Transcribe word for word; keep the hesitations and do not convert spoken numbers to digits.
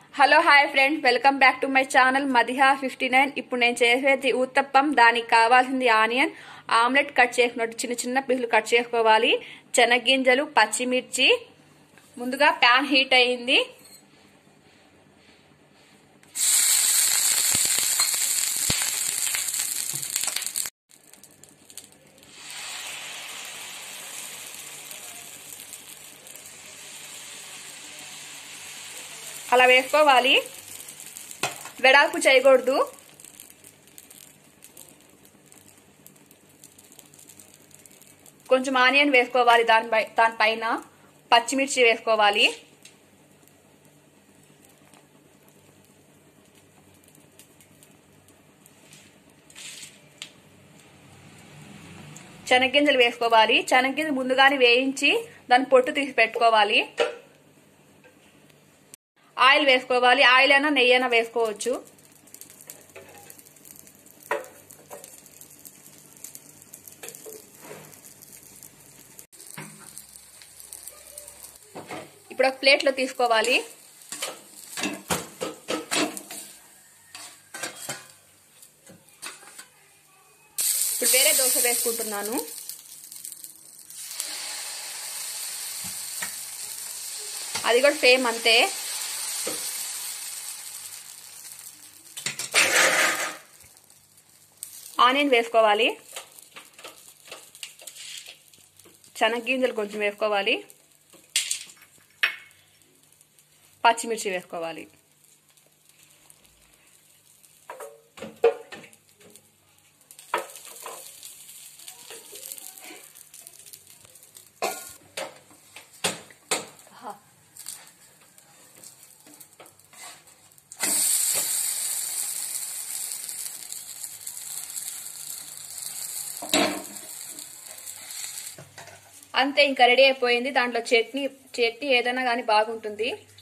Hello hi friends, welcome back to my channel Madiha fifty nine. ఇప్పుడు నేను చేసేది ఊతప్పం. దానికి కావాల్సింది ఆనియన్, ఆమ్లెట్ కట్ చేసుకున్నట్టు చిన్న చిన్న పీసులు కట్ చేసుకోవాలి, శనగ్గింజలు, పచ్చిమిర్చి. ముందుగా ప్యాన్ హీట్ అయ్యింది. అలా వేసుకోవాలి, వెడల్పు చేయకూడదు. కొంచెం ఆనియన్ వేసుకోవాలి, దానిపై దానిపైన పచ్చిమిర్చి వేసుకోవాలి. శనగ్గింజలు వేసుకోవాలి. శనగ్గింజలు ముందుగానే వేయించి దాని పొట్టు తీసి పెట్టుకోవాలి. ఆయిల్ వేసుకోవాలి. ఆయిల్ అయినా నెయ్యి అయినా వేసుకోవచ్చు. ఇప్పుడు ఒక ప్లేట్లో తీసుకోవాలి. ఇప్పుడు వేరే దోశ వేసుకుంటున్నాను. అది కూడా సేమ్ అంతే. ఆనియన్ వేసుకోవాలి, శనగ్గింజలు కొంచెం వేసుకోవాలి, పచ్చిమిర్చి వేసుకోవాలి. అంతే, ఇంకా రెడీ అయిపోయింది. దాంట్లో చట్నీ చట్నీ ఏదైనా కానీ బాగుంటుంది.